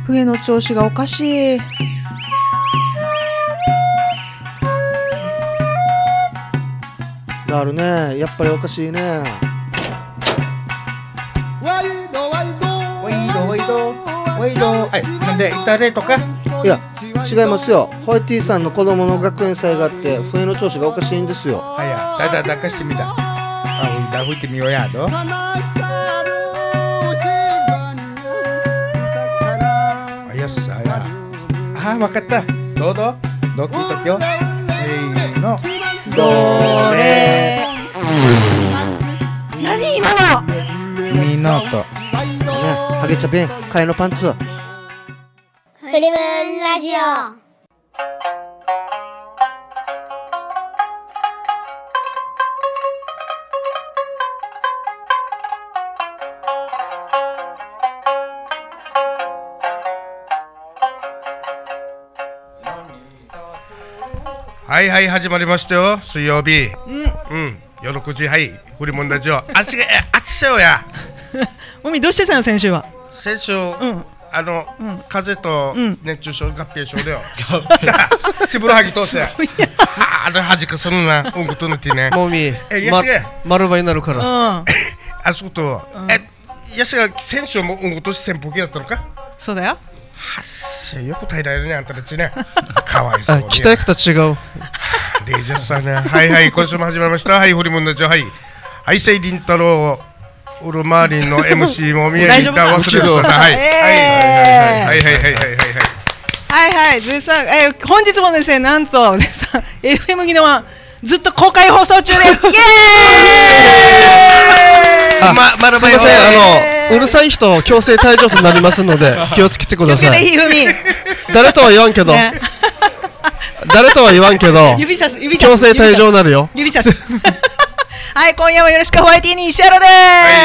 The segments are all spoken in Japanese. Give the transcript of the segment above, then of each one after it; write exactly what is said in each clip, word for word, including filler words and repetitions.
笛の調子がおかしい。 なるね、やっぱりおかしいね。 ワイドワイドワイドワイドワイド。はい、なんでイタレとか。 いや違いますよ。ホイティさんの子供の学園祭があって笛の調子がおかしいんですよ。 あや、だだだかしてみた。あ、うだ吹いてみようやど。あ、よし、あや。あ、わかった。どうぞ。どきときよ。せーの。 どれ。何今の。 みんなと。 ね、ハゲチャ弁、替えのパンツ。 フリムーンラジオ。 はいはい、始まりましたよ、水曜日。うんうん夜ろくじ、はいフリモンラジオ。足がえ暑さよや。 もみどうしてたの先週は。 先週、 んあの、 ん風邪とん熱中症合併症だよ。ちぶらはぎ通してあれ恥かすんな、うんことぬてね。 もみ、 えやましげ丸倍になるから。 うんあそこと、えやしが先週もうんことし扇風機だったのか。 そうだよ。 はっしよく耐えられるね、あんたたちね。かわいそうあ、 に。 期待と違う。 デイジャスさんね。はいはい、今週も始まりました。はい、ホリモンラジオ。はい。はい、せいりんたろう、ウルマーリンの エムシー も宮城だ忘れてた。はい。はい。はいはいはいはいはいはいはい。 はいはい絶賛、えー、本日もですね、なんと絶賛 エフエム 技能はずっと公開放送中です。イエーイ。 あ、ま、ま、すみません、あのうるさい人強制退場となりますので気をつけてください。 気をつけてひふみ。 誰とは言わんけど、 ね、 誰とは言わんけど指さす指さす強制退場なるよ。 指さす。はい、今夜もよろしく。ホワイティーに石原でーす。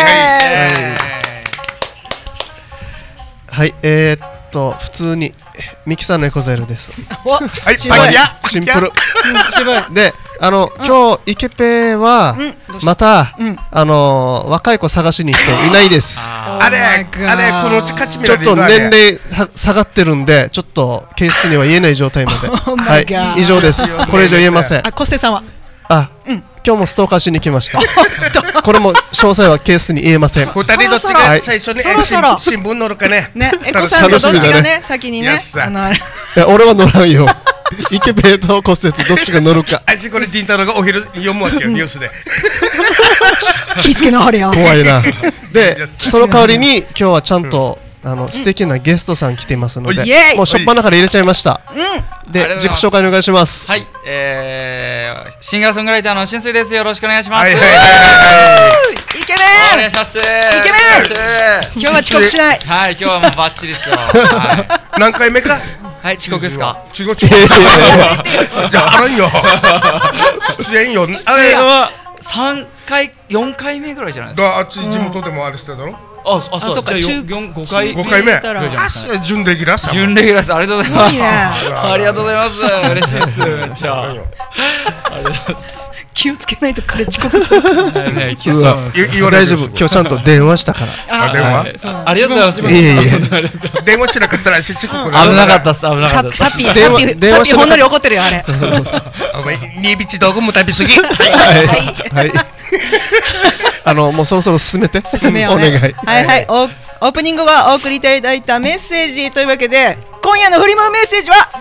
はい、えー、っと普通にミキさんのエコゼルです。 お、 はい、 渋いあいやシンプル。 渋い。 で、あの、今日イケペはまたあの若い子探しに行っていないです。 あれあれこのうち勝ち見ちょっとられるの年齢下がってるんで、ちょっとケースには言えない状態まで。はい、以上です。これ以上言えません。 あ、コッセさんは。 あ、今日もストーカーしに来ました。これも詳細はケースに言えません。 二人どっちが最初にそろそろ新聞載るかね。 ね、エコさんとどっちがね、先にね、あのあれ。 いや、俺は乗らんよ。イケペと骨折どっちが乗るか。 あいつこれディンタローがお昼読むわけよ、ニュースで。 気付けなはれよ。 怖いな。で、その代わりに今日はちゃんとあの素敵なゲストさん来てますので、もうしょっぱなから入れちゃいました。で、自己紹介お願いします。 はい、えー、シンガーソングライターのしんすいです。よろしくお願いします。 はいはいはいはい。 イケメン。 お願いします。イケメン。今日は遅刻しない。 はい、今日はもうバッチリですよ。は何回目か。 い、遅刻ですか。 違う違う。じゃああらんよ。出演よ。 出演は三回、四回目ぐらいじゃないですか。 だ、あっち地元でもあれしてただろ。 あ、あ、そうか。じゃあ四、五回。 五回目。あ、準レギュラーさ。 準レギュラーさん、ありがとうございます。 いいね。 ありがとうございます。嬉しいです。めっちゃ。ありがとうございます。 気をつけないと彼遅刻する。 大丈夫、今日ちゃんと電話したから。 あ、電話。 ありがとうございます。 いえいえ。 電話しなかったらし遅刻。 危なかったっす。危なかったっす。 サッピー、サッピー、サッピーほんのり怒ってるよあれ。 お前にビチ道具も食べ過ぎ。 はいはい。あのもうそろそろ進めて。 進めようね。はいはい。オープニングはお送りいただいたメッセージというわけで、今夜のフリムメッセージは、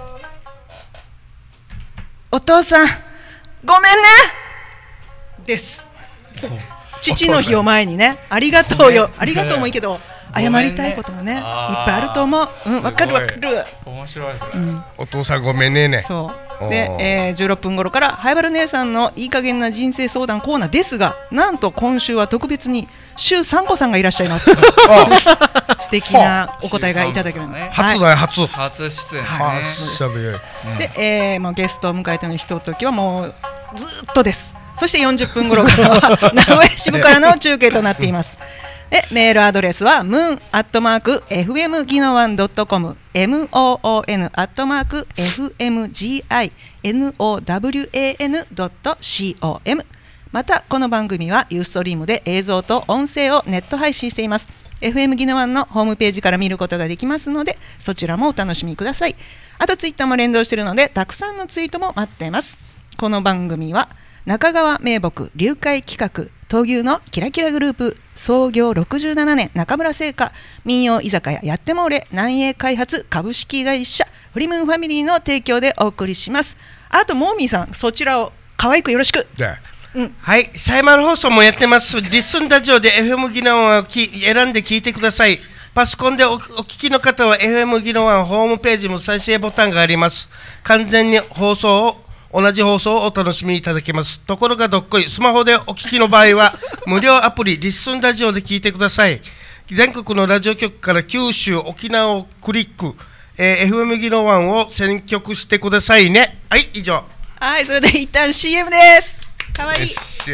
お父さんごめんねです。父の日を前にね、ありがとうよ、ありがとうもいいけど謝りたいこともねいっぱいあると思う。うん、わかるわかる。 面白いですね。 お父さんごめんねね。 そうで、えー、じゅうろっぷん頃からハイバル姉さんのいい加減な人生相談コーナーですが、なんと今週は特別に周三子さんがいらっしゃいます。素敵なお答えがいただけるので、 初だよ初。 初出演で、えー、まあゲストを迎えてのひとときはもうずっとです。そしてよんじゅっぷん頃からは名古屋支部からの中継となっています。で、メールアドレスは ムーン アットマーク エフエム ギノワン ドットコム ムーン アットマーク エフエム ジーアイエヌオーダブリューエーエヌ ドットコム。またこの番組はユーストリームで映像と音声をネット配信しています。 エフエム ギノワンのホームページから見ることができますので、そちらもお楽しみください。あとツイッターも連動しているので、たくさんのツイートも待っています。この番組は中川名木流会企画闘牛のキラキラグループ創業ろくじゅうななねん中村製菓民謡居酒屋やってもおれ南栄開発株式会社フリムーンファミリーの提供でお送りします。あとモーミーさん、そちらを可愛くよろしく。 じゃあ、うん、はい、サイマル放送もやってます。ディスンラジオで エフエム ギノワンをき選んで聞いてください。パソコンで お, お聞きの方は エフエム ギノワンホームページも再生ボタンがあります。完全に放送を同じ放送をお楽しみいただけます。ところがどっこい、スマホでお聞きの場合は無料アプリリッスンラジオで聞いてください。全国のラジオ局から九州、沖縄をクリック、えー、エフエム ギノワンを選曲してくださいね。はい、以上。 はい、それで一旦 シーエム です。かわいい。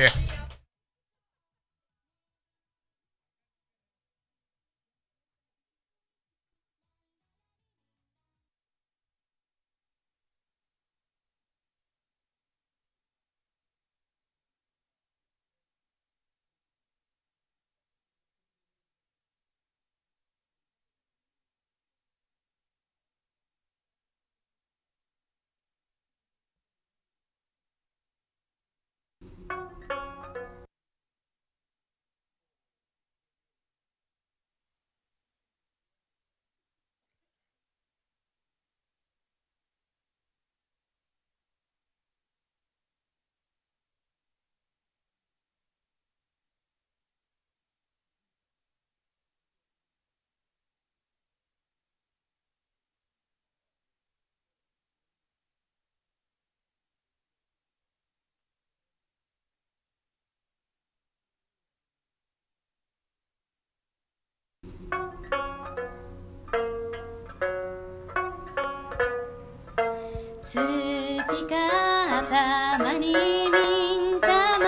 つるぴか頭にみんたま、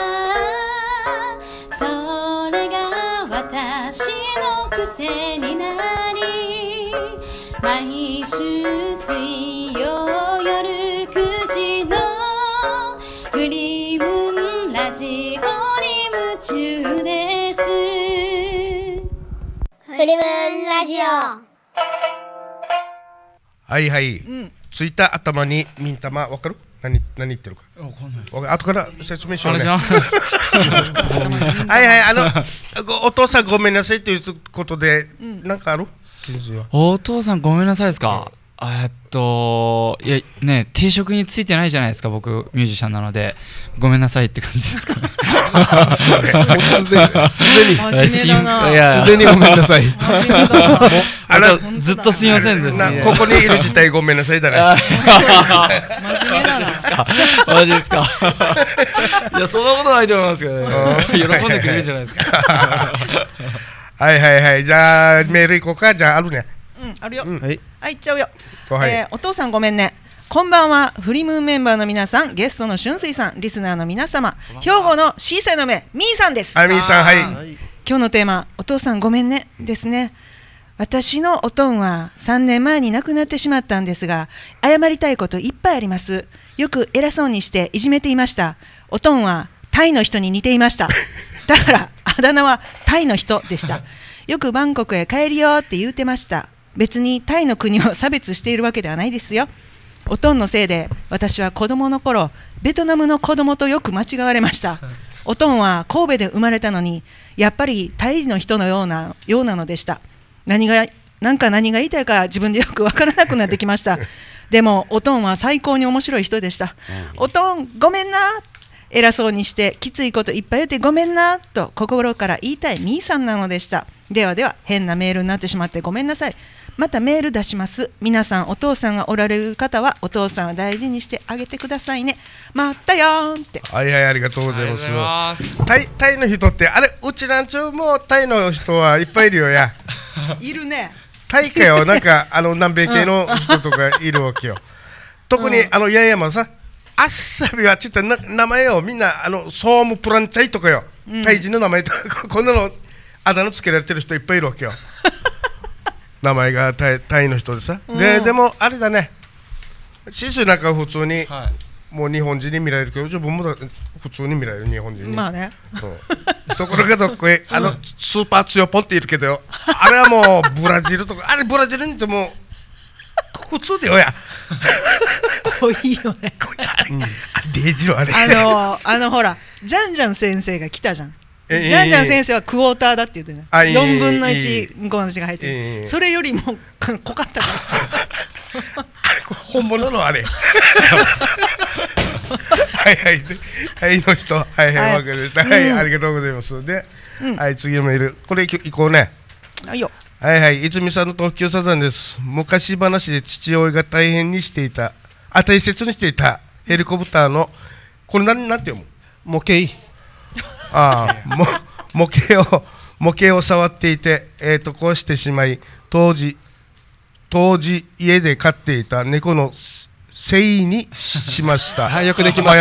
それが私の癖になり、毎週水曜夜くじのフリムーンラジオに夢中です。 フリムーンラジオ。 はいはい、うん、ついた頭にミンタマ、わかる？何何言ってるか。わかんないです。後から説明しようね。はいはい、あのお父さんごめんなさいということで、うん、なんかある？ お父さんごめんなさいですか。えっといやね、定職についてないじゃないですか。僕ミュージシャンなのでごめんなさいって感じですかね。 すでにすでにすでにごめんなさい。 あらずっとすみませんです。 ここにいる自体ごめんなさいだね。 真面目なんですか。 マジですか。いやそんなことないと思いますけどね。喜んでくれるじゃないですか。 はいはいはい、じゃあメールいこうか。じゃああるね。 うん、あるよ。 はい、 はい、いっちゃうよ。えー、お父さんごめんね。こんばんは。フリムーンメンバーの皆さん、ゲストの春水さん、リスナーの皆様、兵庫のシーサイの目、みーさんです。 あ、みーさん、はい。 今日のテーマ、お父さんごめんねですね。私のおとんはさんねんまえに亡くなってしまったんですが、謝りたいこといっぱいあります。よく偉そうにしていじめていました。おとんはタイの人に似ていました。だからあだ名はタイの人でした。よくバンコクへ帰るよって言うてました。別にタイの国を差別しているわけではないですよ。おとんのせいで私は子供の頃ベトナムの子供とよく間違われました。おとんは神戸で生まれたのにやっぱりタイの人のようなようなのでした。何がなんか何が言いたいか自分でよくわからなくなってきました。でもおとんは最高に面白い人でした。おとんごめんな、偉そうにしてきついこといっぱい言ってごめんなと心から言いたいみーさんなのでした。ではでは、変なメールになってしまってごめんなさい。またメール出します。皆さんお父さんがおられる方はお父さんを大事にしてあげてくださいね。待ったよーんって。 はいはい、ありがとうございます。タイ、タイの人ってあれ、うちなんちゅうもタイの人はいっぱいいるよや。 いるね。 タイかよ、なんかあの南米系の人とかいるわけよ。特にあの八重山さ、あっさびはちょっとな名前をみんなあのソームプランチャイとかよ、うん、タイ人の名前とこんなのあだ名つけられてる人いっぱいいるわけよ。名前がタイ、タイの人でさ、うん、ででもあれだね、シスなんか普通に、はい、もう日本人に見られるけど、自分も普通に見られる日本人に。 まあね。 ところがどっこいあのスーパー強ポンっているけどよ、あれはもうブラジルとか、あれブラジルにいても普通でよや。 濃いよね。 あれ、うん、あれデージよあれ。 あのあのほらジャンジャン先生が来たじゃん。ジャンジャン先生はクォーターだって言ってね、えー、よんぶんのいちごまんしが入ってる、えー、それよりも濃かったからあれこれ本物のあれはいはいではいの人はいはいわ、はい、かりました、はい、うん、ありがとうございますで、うん、はい次のメールこれいこうね。 はいよ。 はいはい、泉さんの特急サザンです。昔話で父親が大変にしていたあ大切にしていたヘリコプターのこれ何なんて読む模型ああも模型を模型を触っていて、えー、と壊してしまい当時当時家で飼っていた猫のせいにしました。 はい、よくできました。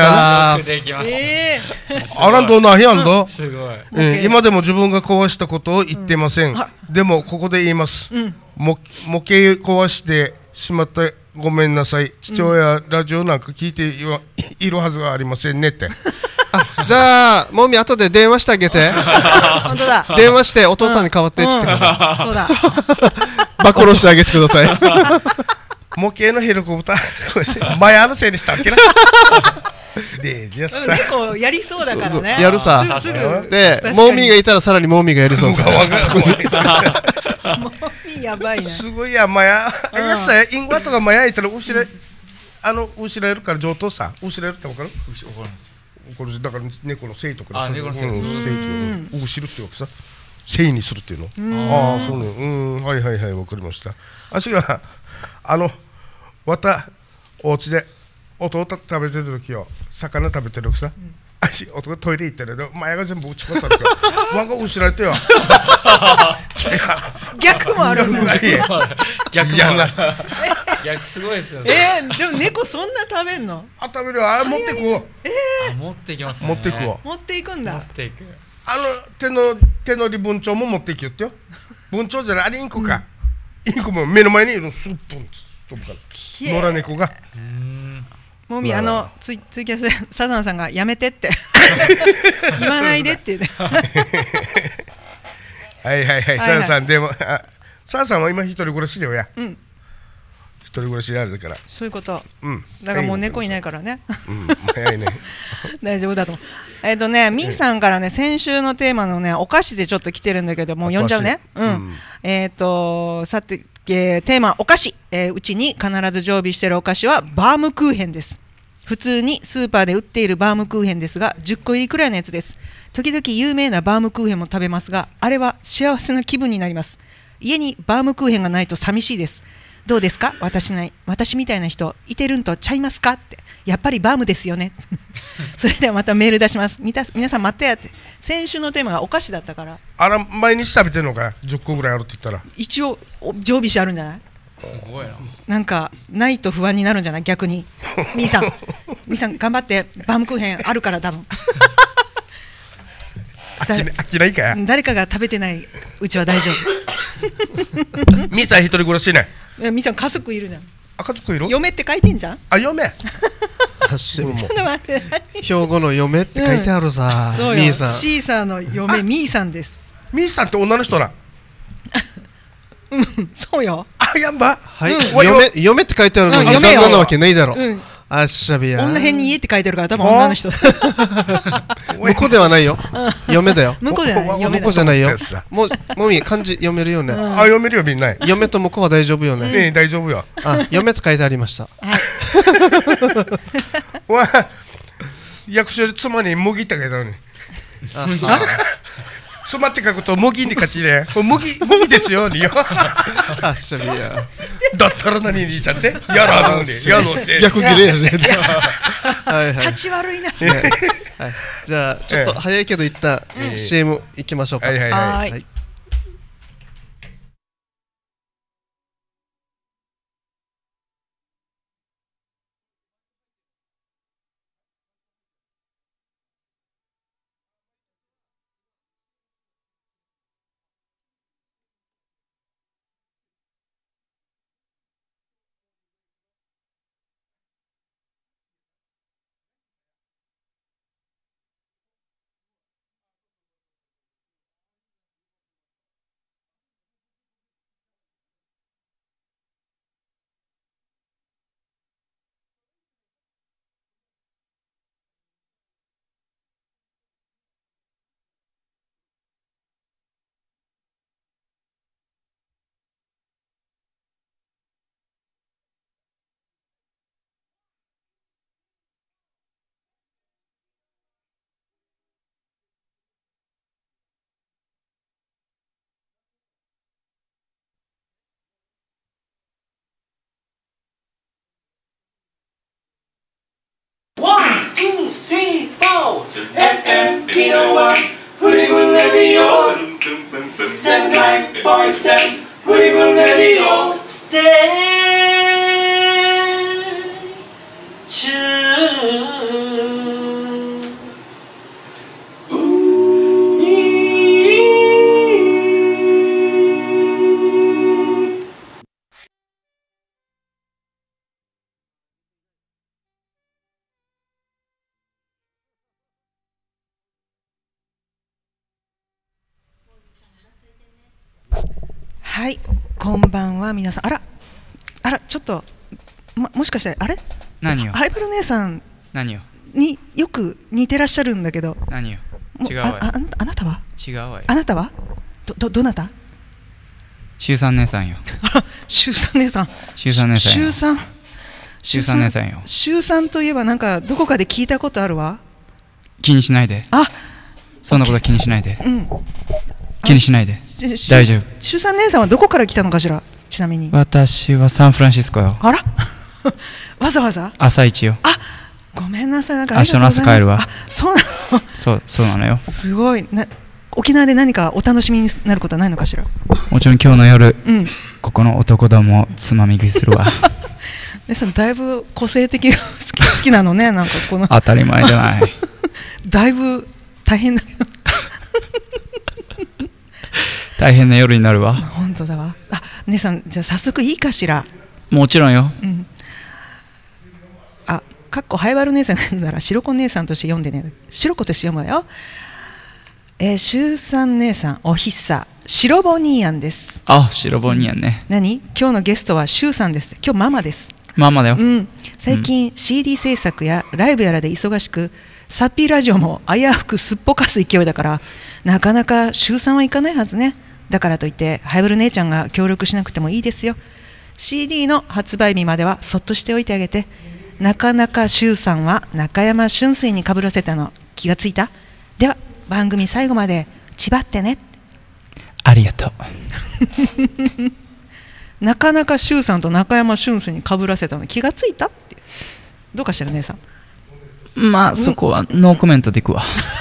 よくできました。 えー、あらどなやんだ。 すごい、 えー。今でも自分が壊したことを言ってません。うん、でもここで言います。うん、模模型壊してしまってごめんなさい。父親、うん、ラジオなんか聞いているはずがありませんねって。 あ、じゃあもみ後で電話してあげて。 本当だ。 電話してお父さんに代わってって言ってから。 そうだ。 暴露してあげてください。 模型のヘリコプター前あのせいにしたっけな。でじゃあさ結構やりそうだからね。そうそうやるさ。でモーミーがいたらさらにモーミーがやりそうです。モーミーやばいな。 すごいやまや。やさインゴアとかまやいたら後ろあの後ろやるから上等さ後ろやるってわかる？わかります。これだから猫のせいとかで。あ猫のせい。せいとか後ろってわけさ。せいにするっていうの。ああそうね。うんはいはいはいわかりました。足があのわたお家で弟食べてる時よ魚食べてる時さ、うん、足弟がトイレ行ってるの前が全部打ち込んだ時よワンが後ろやってよ逆もあるんだ逆もある逆すごいですよね。 えー、でも猫そんな食べんの？ あ食べるよあ持ってくわえー、持っていきますね。 持ってくわ持っていくんだ。 持っていくあの手の手乗り文鳥も持っていきよってよ文鳥じゃないあれインコか、うん、インコも目の前にいるのスープン飛ぶから野良猫がもみあのツイツイキャスでサザンさんがやめてって言わないでって言ってはいはいはいサザンさんでもサザンさんは今一人暮らしだよや、うん、一人暮らしであるから。 そういうこと、うん、だからもう猫いないからね、 うん、早いね大丈夫だと思う。えっとねみーさんからね先週のテーマのねお菓子でちょっと来てるんだけどもう読んじゃうね。うん、うん、えっとさてえー、テーマお菓子、えー、うちに必ず常備しているお菓子はバームクーヘンです。普通にスーパーで売っているバームクーヘンですがじゅっこ入りくらいのやつです。時々有名なバームクーヘンも食べますがあれは幸せな気分になります。家にバームクーヘンがないと寂しいです。どうですか？私ない私みたいな人いてるんとちゃいますかって。やっぱりバームですよねそれではまたメール出します。みた皆さん待ってやって。先週のテーマがお菓子だったからあら毎日食べてるのかじゅっこぐらいあるって言ったら一応常備してあるんじゃない？ すごいな。 なんかないと不安になるんじゃない？逆にみーさんみーさん頑張ってバームクーヘンあるから多分飽きないかや誰かが食べてないうちは大丈夫みーさん一人暮らしね。 みーさん家族いるじゃん。 あ家族いる？ 嫁って書いてんじゃん。 あ嫁ちょっと待って兵庫の嫁って書いてあるさ、うん、みーさんシーサーの嫁みーさんです。 みーさんって女の人なうん、そうよ。 あ、やんば。 はい、うん、嫁、嫁って書いてあるのに、旦那なわけないだろ。うん、あっしゃびや。 女辺に家って書いてあるから、多分女の人。 向こうではないよ。嫁だよ。 向こうじゃない。 向こうじゃないよ。もう、もみ、漢字読めるよね。 あ、読めるよ、みんな。 嫁と向こうは大丈夫よね。 ね、大丈夫よ。 あ、嫁と書いてありました。 わ、役所で妻に麦って書いてあるね。妻って書くと麦に勝ちね。麦、麦ですよ、によ。 あっしゃびや。 だったら何にちゃって。やらぬね。やのせ。 逆切れやじゃん。 はいはい。立ち悪いな。 じゃあちょっと早いけど一旦 シーエム 行きましょうか。 はいはいはい。 スリー、フォー エフエム 沖縄フリブンレディオセブンナインポイントセブンフリブンレディオステーチューはい、こんばんは皆さん。あら、あら、ちょっと、ま、もしかしてあれ？ 何よ。 ハイバル姉さん何よ。 によく似てらっしゃるんだけど。 何よ。違うわよ。 あ、あ、あなたは？ 違うわよ。 あなたは？ど、ど、どなた？ 週三姉さんよ。 あら、週三姉さん。 週三姉さんよ。 週三。 週三姉さんよ。 週三といえばなんかどこかで聞いたことあるわ。 気にしないで。 あ、 そんなことは気にしないで。 うん。 気にしないで。大丈夫。 週三姉さんはどこから来たのかしら。ちなみに。 私はサンフランシスコよ。 あら。わざわざ。 朝一よ。 あ、ごめんなさい。なんか明日の朝帰るわ。 あ、そうなの。 そう、そうなのよ。 すごいな。沖縄で何かお楽しみになることはないのかしら。 もちろん今日の夜、 うん、 ここの男どもつまみ食いするわ。 ね、そのだいぶ個性的が好き、好きなのね。なんかこの当たり前じゃない。 だいぶ大変だけど。 大変な夜になるわ。 本当だわ。あ、姉さん、じゃあ早速いいかしら。 もちろんよ。 うん、あ、かっこハイバル姉さんが読んだら白子姉さんとして読んでね。白子として読むわよ。えー、週三姉さんおひさ白ボニーアンです。 あ、白ボニーアンね。 何？今日のゲストは週さんです。今日ママです。 ママだよ。 うん。最近、うん、シーディー 制作やライブやらで忙しく、サッピーラジオも危うくすっぽかす勢いだから、なかなか週さんはいかないはずね。だからといってハイブル姉ちゃんが協力しなくてもいいですよ。 シーディー の発売日まではそっとしておいてあげて。なかなか周さんは中山俊水にかぶらせたの気がついた？では番組最後までちばってね。 ありがとう。なかなか周さんと中山俊水にかぶらせたの気がついたって。どうかしら姉さん。 まあそこはノーコメントでいくわ。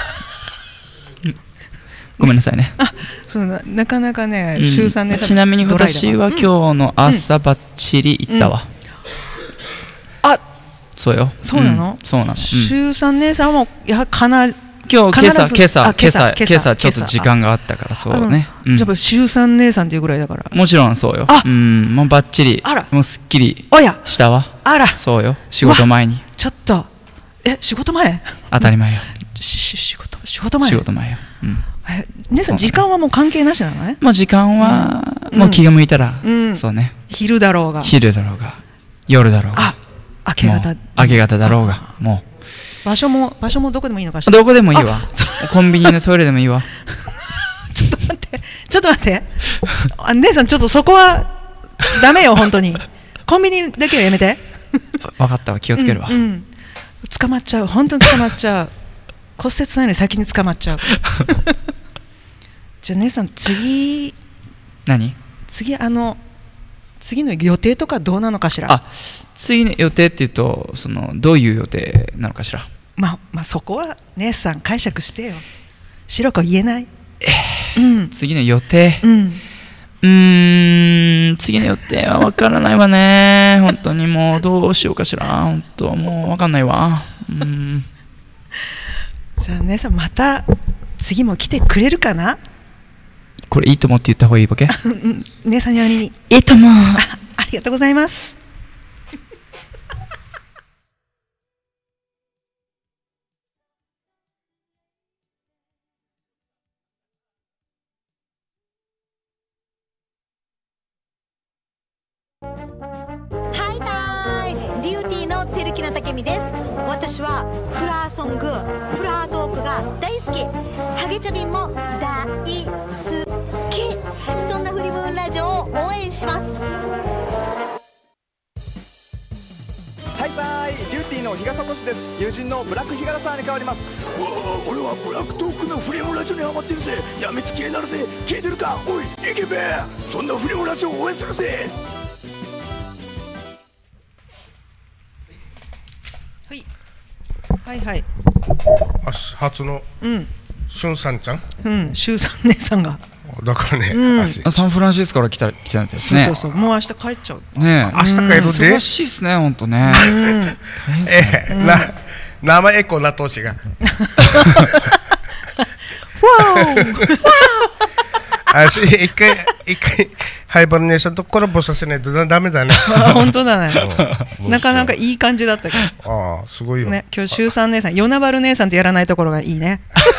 ごめんなさいね。 あ、そうな、なかなかね、週三姉さん。 ちなみに私は今日の朝ばっちり行ったわ。 あ、 そうよ。 そうなの？ そうなの。 週三姉さんもやはかなり今日今朝今朝今朝今朝ちょっと時間があったからそうね。 じゃあ週三姉さんっていうぐらいだから。 もちろんそうよ。うん、もうばっちり。あら、もうすっきりしたわ。 あら、 そうよ。仕事前に。 ちょっと、え、仕事前？ 当たり前よ。 仕事仕事前。 仕事前よ。うん。 姉さん時間はもう関係なしなのね。 もう時間はもう気が向いたら、そうね。 昼だろうが。 昼だろうが、夜だろうが。 あ、明け方。 明け方だろうが、もう。場所も場所もどこでもいいのかしら。 どこでもいいわ。コンビニのトイレでもいいわ。 ちょっと待って、ちょっと待って。姉さんちょっとそこはダメよ本当に。コンビニだけはやめて。 分かったわ、気をつけるわ。 捕まっちゃう、本当に捕まっちゃう。骨折ないのに先に捕まっちゃう。じゃあ姉さん次何？ 次あの次の予定とかどうなのかしら。 あ、次の予定っていうとそのどういう予定なのかしら。 まあまあそこは姉さん解釈してよ。白子言えない。 えーうん、次の予定。うん。うーん次の予定は分からないわね。本当にもうどうしようかしら。本当もう分かんないわ。うん。 じゃあ姉さんまた次も来てくれるかな。 これいいと思って言った方がいいわけ？ 姉さんにあれにいいと思う。 あ、ありがとうございます。 はいたーい、リューティーのてるきなたけみです。私はフラーソング、フラートークが大好き。ハゲチャビンも大好き。そんなフリムーンラジオを応援します。 はいさーい、リューティーの日笠俊です。友人のブラック日柄さんに変わります。 おお、俺はブラックトークのフリムラジオにハマってるぜ。やみつきになるぜ。聞いてるか？おいイケメン、そんなフリムラジオを応援するぜ。 はいはいはい。 あ初のしゅんさんちゃん、 うんしゅうさん姉さんがだからね、 うん、サンフランシスコから来た来たんですね。 そうそうそう、もう明日帰っちゃうね。 明日帰るで忙しいですね、本当ね。 ええ、な生エコな投資があし一回一回ハイバル姉さんとコラボさせないとダメだね。 本当だね。なかなかいい感じだったけど。 ああすごいよ。 ね、今日しゅうさん姉さん、ヨナバル姉さんってやらないところがいいね。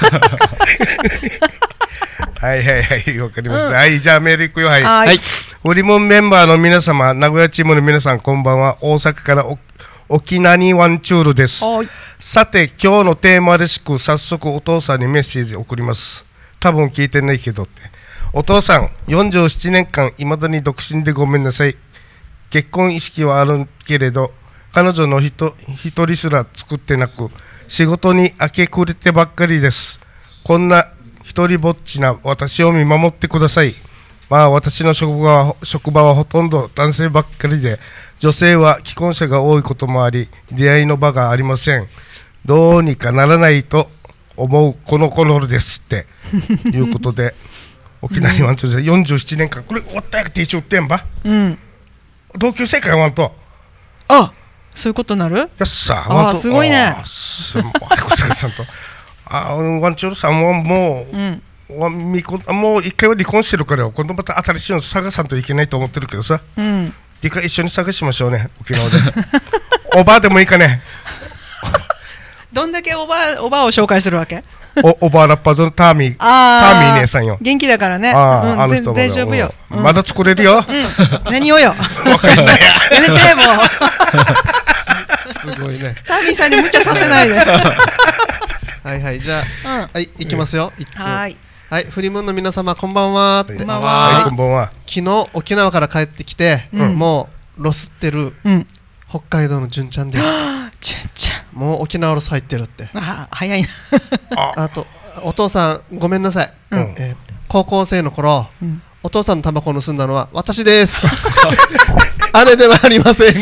はいはいはいわかりました。はいじゃあメールいくよ。はい。 はい。 オリモンメンバーの皆様、名古屋チームの皆さんこんばんは。大阪からお沖縄にワンチュールです。さて今日のテーマらしく早速お父さんにメッセージ送ります。多分聞いてないけどって。お父さんよんじゅうななねんかんいまだに独身でごめんなさい。結婚意識はあるけれど彼女の一人すら作ってなく仕事に明け暮れてばっかりです。こんな一人ぼっちな私を見守ってください。まあ私の職場は、職場はほとんど男性ばっかりで女性は既婚者が多いこともあり出会いの場がありません。どうにかならないと思うこの頃ですっていうことで沖縄にワンチューでよんじゅうななねんかんこれ終わったやくて一応売ってんば、うん、同級生かよワンとあそういうことなるやっさああすごいねあすもうさんとあワンチューさんはもう、うんわみこもう一回は離婚してるから今度また新しいの探さんといけないと思ってるけどさ、うん、一回一緒に探しましょうね沖縄でおばあでもいいかねどんだけおばあおばあを紹介するわけおおばあラッパーズのターミーターミー姉さんよ元気だからねあ、うん、あの人も大丈夫よ、 うん、まだ作れるよ、うん、 何をよわかんないややめてもうすごいねターミーさんに無茶させないではいはいじゃあ、うん、はい行きますよ、うん、 はいはい、フリムーンの皆様こんばんはって。 こんばんは。 はい、こんばんは。 昨日沖縄から帰ってきて、うん、もうロスってる、うん、北海道の純ちゃんです。 純ちゃん。もう沖縄ロス入ってるって。 あ、早いな。 あとお父さんごめんなさい。うんえー、高校生の頃、うん、お父さんのタバコを盗んだのは私です。姉ではありません。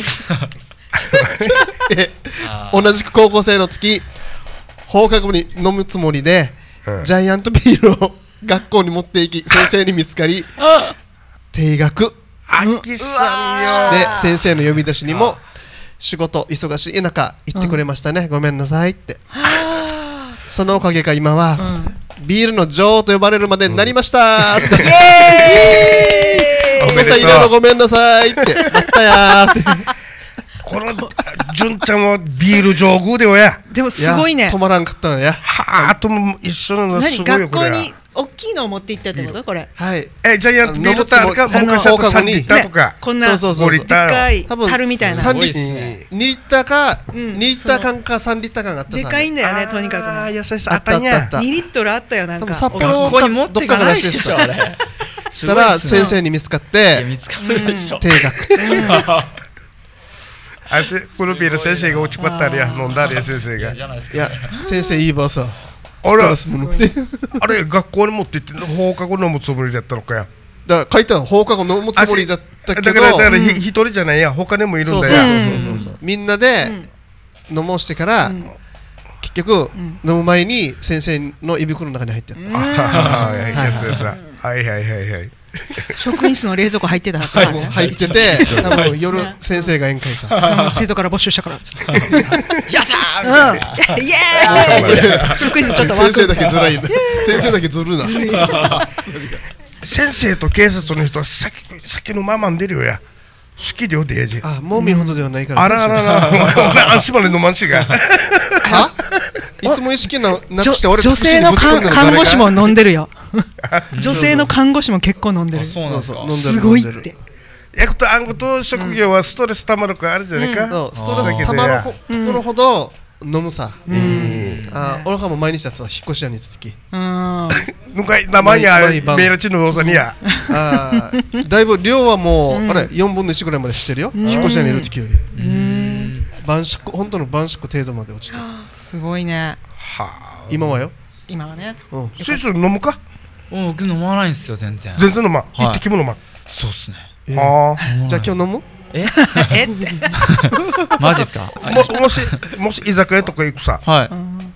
同じく高校生の時、放課後に飲むつもりで。うん、ジャイアントビールを学校に持っていき先生に見つかり停学あきさんよで先生の呼び出しにも仕事忙しい中言ってくれましたね、うん、ごめんなさいってそのおかげか今は、うん、ビールの女王と呼ばれるまでになりました、うん、ってイエーイお父さんいろいろごめんなさいってなったやーってこの純ちゃんはビール上宮でよやでもすごいね止まらんかったのやはあとも一緒のすごいよこれ学校に大きいのを持って行ったってことこれはいえジャイアントビールってあるか昔だとさんリッターとかこんなごリッターでかい樽みたいなさんリッターかにリッター缶かさんリッター缶があったでかいんだよねとにかくああ優しさあったんやにリットルあったよなんか札幌かどっかから出してたしたら先生に見つかって停学あしプロビール先生が落ち込ったりや飲んだりや先生がいや先生いいばさあれあれ学校に持って行って放課後飲むつもりだったのかやだから書いてある放課後飲むつもりだったけどだからだから一人じゃないや他にもいるんだよそうそうそうそうみんなで飲もうしてから結局飲む前に先生の胃袋の中に入ってたはいはいはいはい職員室の冷蔵庫入ってたはずだね入ってて多分夜先生が宴会さ生徒から募集したからやったーイエーイ職員室ちょっと先生だけずらい先生だけずるな先生と警察の人は酒酒のままんでるよや好きでよデージあもう見ほどではないからあらあらら俺足まで飲まんしがはいつも意識なくして俺女性の看護師も飲んでるよ女性の看護師も結構飲んでるそうなんそうすごいってやくとあんこと職業はストレスたまるからあるじゃないかストレスたまるところほど飲むさあ俺はもう毎日だったら引っ越し屋に行った時ぬかい名前やメールチの動作にやだいぶ量はもうあれよんぶんのいちぐらいまでしてるよ引っ越し屋にいる時より晩酌本当の晩酌程度まで落ちてすごいね今はよ今はねそろそろ飲むか僕飲まないんですよ全然全然飲まん一滴も飲まんそうっすねああじゃあ今日飲むええってマジですかもしもし居酒屋とか行くさ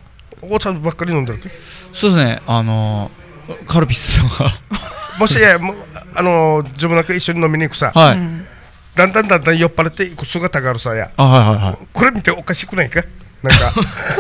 お茶ばっかり飲んでるけ。 そうですね、あのカルピスとかもしやもうあの自分だけ一緒に飲みに行くさ、 はい、 だんだんだんだん酔っ払っていく姿があるさや、 あ、はいはいはい、 これ見ておかしくないか、なんか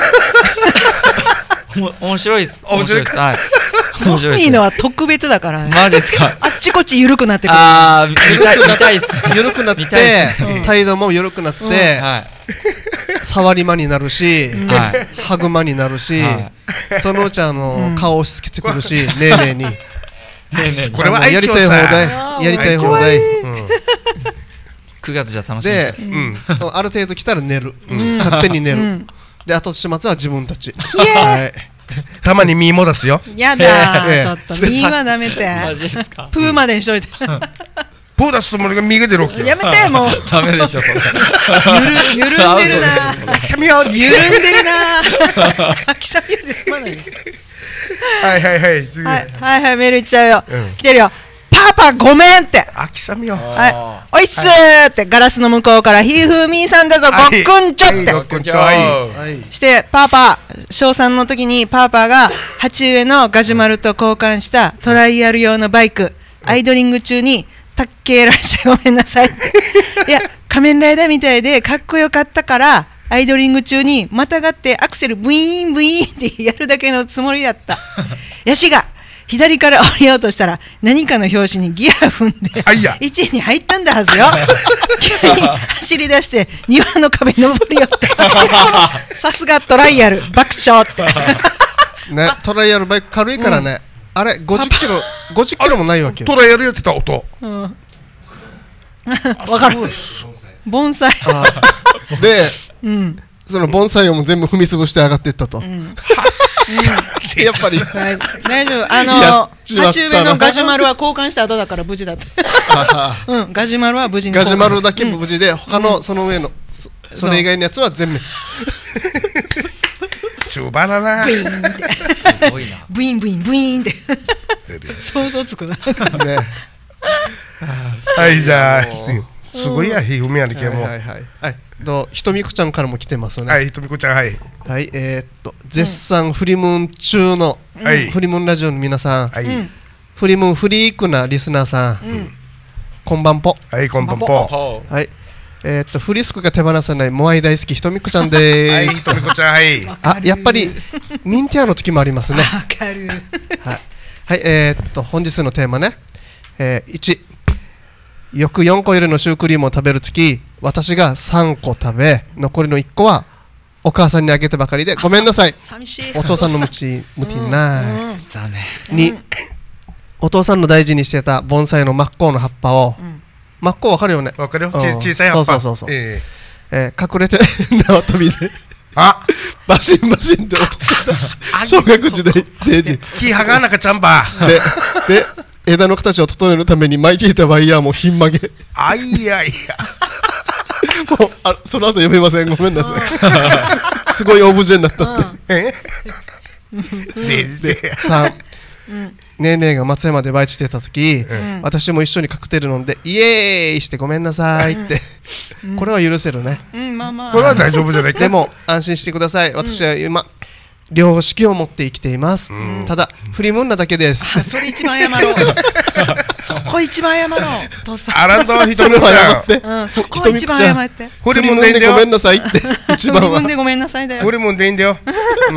面白いです。 面白いです。 はい。 面白いです。いいのは特別だからね。 マジですか。 あっちこっち緩くなってくる。 ああ、見たい見たいです。 緩くなって態度も緩くなって触り間になるし、ハグ間になるし、そのうちあの顔を押し付けてくるし、ねえねえに。 これはやりたい放題、やりたい放題。 くがつじゃ楽しみです。 ある程度来たら寝る。勝手に寝る。で、あと始末は自分たち。 たまにミーも出すよ。 やだー、ちょっとミーはダメって。プーまでにしといて。 プー出すつもりがミーが出るわけよ。 やめてもう。 ダメでしょそれ。 ゆる緩んでるな。 秋雨よ。 緩んでるな。秋雨よで済まない。 はいはいはい。次。 はいはいはい、メールいっちゃうよ。来てるよ。パパごめんって。 秋雨よ。 はい。おいっすーってガラスの向こうからひふみーさんだぞごっくんちょって。 ごっくんちょはい。してパパ小さんの時にパパが鉢植えのガジュマルと交換したトライアル用のバイクアイドリング中にたっけーらしてごめんなさいって。いや仮面ライダーみたいでかっこよかったからアイドリング中にまたがってアクセルブイーンブイーンってやるだけのつもりだった。ヤシが左から降りようとしたら何かの拍子にギア踏んでいちいに入ったんだはずよ。急に走り出して庭の壁登りよってさすがトライアル爆笑ってね。トライアルバイク軽いからね、うん、あれごじゅっキロごじゅっキロもないわけ。 トライアルやってた音、 うん、わかる。盆栽で、うん、その盆栽をも全部踏み潰して上がっていったと、うん、やっぱり大丈夫。あの鉢植えのガジュマルは交換した後だから無事だったうん、ガジュマルは無事にガジュマルだけ無事で、うん、他のその上の、うん、そ, それ以外のやつは全滅。 中バナナブイーンってすごいな。ブイーンブイーンブイーンって想像つくなね。 はい、じゃあすごいや、ひふみやりけも。 はいはいはい。とひとみこちゃんからも来てますね。 はい、ひとみこちゃん、はい。 はい、えー、っと絶賛フリムーン中の、うん、フリムーンラジオの皆さん、はい、フリムーンフリークなリスナーさん、うん、こんばんぽ。 はい、こんばんぽ。 はい、えー、っとフリスクが手放さないモアイ大好きひとみこちゃんでーす。はい、 ひとみこちゃん、はい。 あ、やっぱりミンティアの時もありますね。 わかる。 はい、はい、えー、っと本日のテーマね、えー、いち、よくよんこ入りのシュークリームを食べるとき、私がさんこ食べ、残りのいっこはお母さんにあげてばかりでごめんなさい。 寂しい。 お父さんの無知無知ない、 うんうん、残念。 に、お父さんの大事にしてた盆栽の真っ向の葉っぱを、うん、真っ向わかるよね。 わかるよ。小さい葉っぱ。 そうそうそうそう、えーえー、隠れて縄跳びであバシンバシンって音した小学時代定時木剥がなかちゃんばでで枝の形を整えるために巻いていたワイヤーもひん曲げ。 あいやいやもうあその後読めません、ごめんなさい。すごいオブジェになったって。でさん、ねえねえが松山でバイトしてた時、私も一緒にカクテル飲んでイエーイしてごめんなさいって、これは許せるね。 これは大丈夫じゃないか。 でも安心してください、私は今良識を持って生きています。ただ振りむんだだけです。 それ一番謝ろう。そこ一番謝ろう。父さん。 あらんどひとみちゃん。うん、そこ一番謝って。 振りむんでごめんなさいって一番は。 振りむんでごめんなさいだよ。 振りむんでいいんだよ。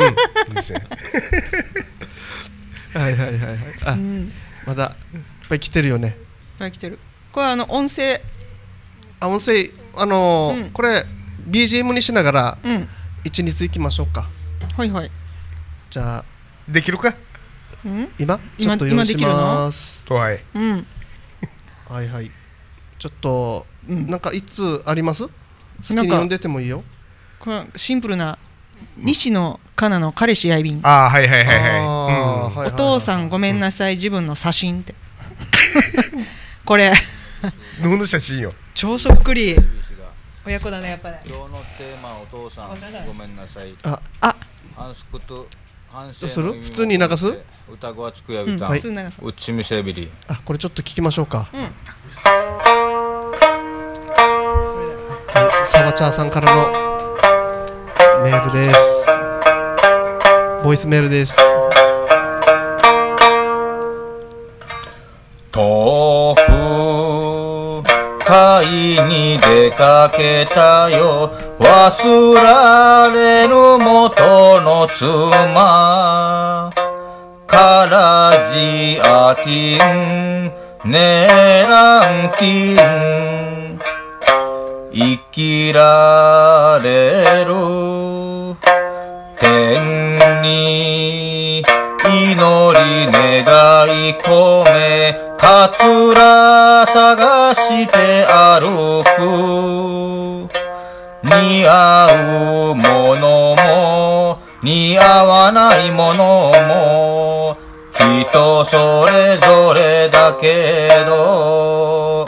はいはいはいはい。あ、まだいっぱい来てるよね。いっぱい来てる。これあの音声。 あ、音声あのこれ ビージーエム にしながら一日行きましょうか。 はいはい。 じゃあできるか？ 今ちょっと用意します。 はい。 うん。 はいはい。ちょっとなんかいつあります？先に読んでてもいいよ。 これシンプルな西野カナの彼氏愛便。 ああはいはいはいはい。お父さんごめんなさい、自分の写真って。これ。 どの写真よ。 超そっくり。親子だねやっぱり。 今日のテーマお父さんごめんなさい。 ああ。 反則と反省どうする？普通に流す？ 歌子はつくやびたん。うちみせびり。 あ、これちょっと聞きましょうか。サバチャーさんからのメールです。ボボイスメールです。 豆腐買いに出かけたよ、忘られぬ元の妻。からじあティンねらんティン生きられる天に祈り願い込め、かつら探して歩く。似合うものも似合わないものも人それぞれだけど、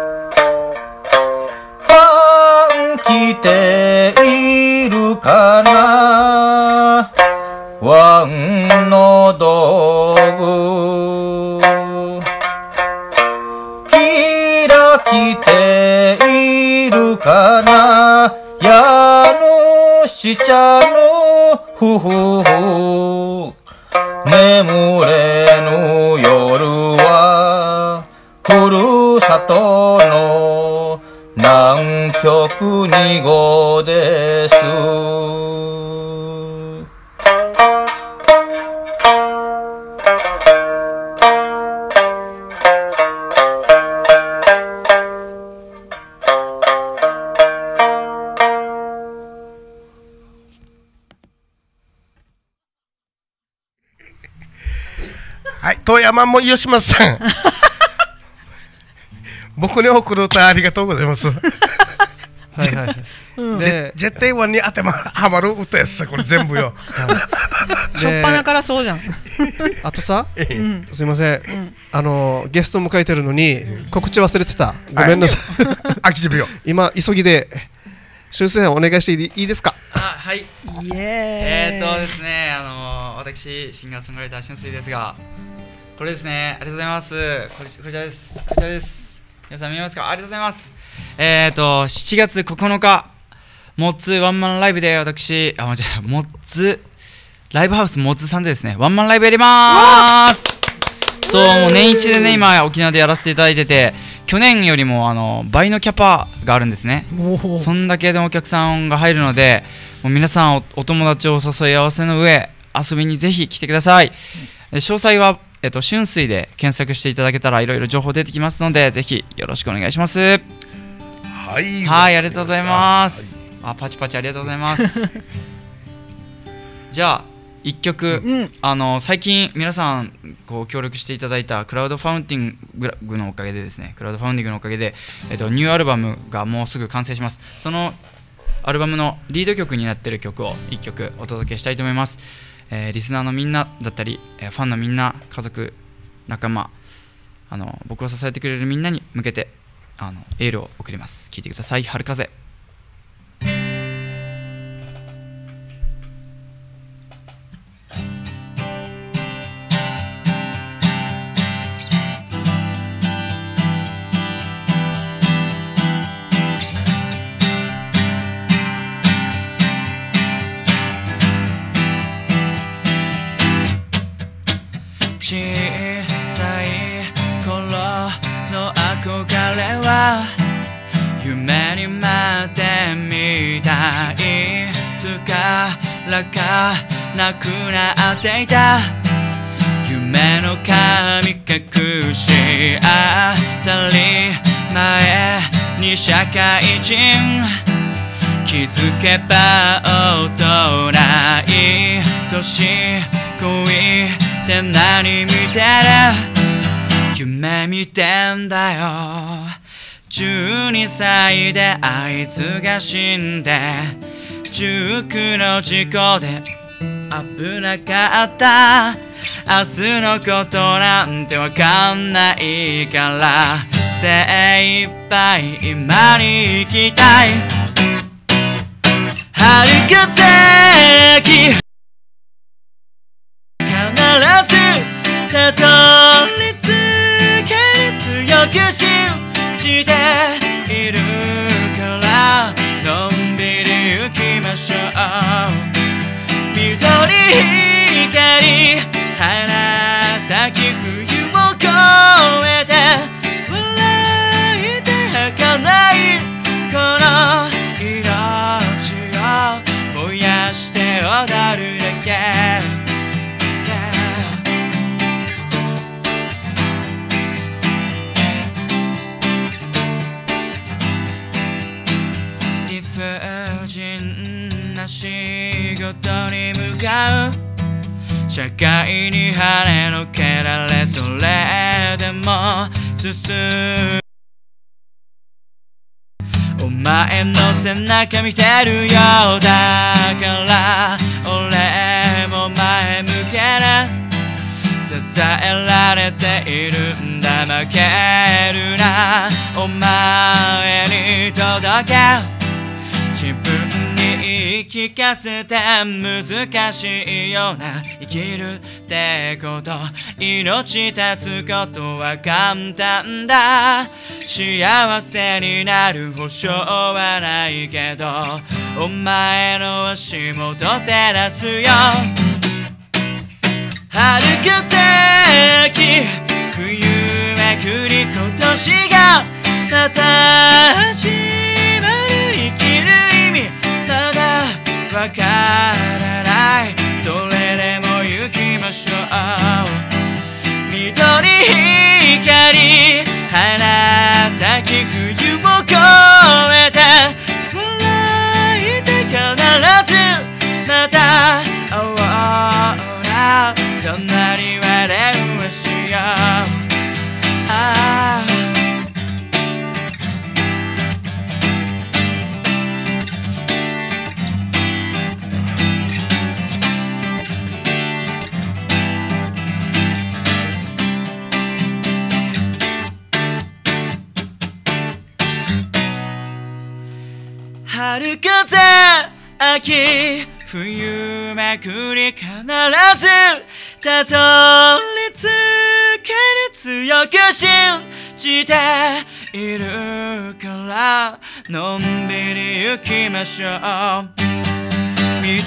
パン着ているかなワンの道具、ひら着ているかな家主茶のふふふ、眠れぬ夜はふるさとの南極にごです。 はい、遠山も吉松さん僕に送る歌ありがとうございますはいはい、うん、ぜ絶対ワンに当てはまる歌やつさ、これ全部よ、 はい、しょっぱなからそうじゃんあとさ、うん、すいません、うん、あのゲスト迎えてるのに告知忘れてた、ごめんなさい、はい、空きじびよ今急ぎで修正お願いしていいですか。 あ、はい、 イエーイ。 えーとですね、あの私シンガーソングライターしゅんすいですが、これですね、ありがとうございます。これこちらです、こちらです。皆さん見えますか。ありがとうございます。えーとしちがつここのか、モッツワンマンライブで私、あ、間違えた、モッツライブハウスモッツさんでですね、ワンマンライブやりまーす。そう、もう年一でね、今沖縄でやらせていただいてて、去年よりもあの倍のキャパがあるんですね。そんだけでお客さんが入るので、もう皆さん お, お友達をお誘い合わせの上、遊びにぜひ来てください。詳細は、えっと、春水で検索していただけたらいろいろ情報出てきますので、ぜひよろしくお願いします。はい、はい、ありがとうございます。はい、あ、パチパチありがとうございます。じゃあいっきょく、うん、あの最近皆さんこう協力していただいたクラウドファウンディングのおかげでですね、クラウドファウンディングのおかげで、えっと、ニューアルバムがもうすぐ完成します。そのアルバムのリード曲になっている曲をいっきょくお届けしたいと思います。えー、リスナーのみんなだったり、えー、ファンのみんな、家族、仲間、あの僕を支えてくれるみんなに向けてあのエールを送ります。聴いてください。春風。小さい頃の憧れは夢に待ってみたい、いつからかなくなっていた夢の神隠し、当たり前に社会人、気づけば大人、い年恋って何見てる、夢見てんだよ。じゅうにさいであいつが死んで、じゅうきゅうの事故で危なかった。明日のことなんてわかんないから、精一杯今に生きたい。春風き必ずたどり着ける、強く信じているから、のんびり行きましょう。緑えて笑いて儚いこの命を燃やして踊るだけ理不尽な仕事に向かう社会に跳ねのけられそれでも進むお前の背中見てるよだから俺も前向けな支えられているんだ負けるなお前に届け自分に言い聞かせて難しいような生きるってこと命絶つことは簡単だ幸せになる保証はないけどお前の足元照らすよ春風秋冬めくり今年がまた始まる生きる意味まだわからないそれでも行きましょう緑光花咲き冬を越えて笑いて必ずまた会おうなどんなに笑うはしようああ春風秋冬めくり必ずたどり着ける強く信じているからのんびり行きましょう緑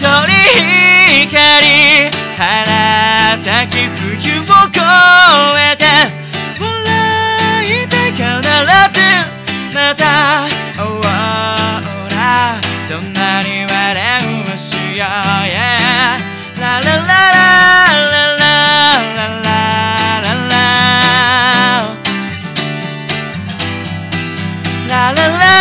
光花咲き冬を越えて笑いて必ずまた会おうどんなに笑うはしよう yeah ラララララララララララララ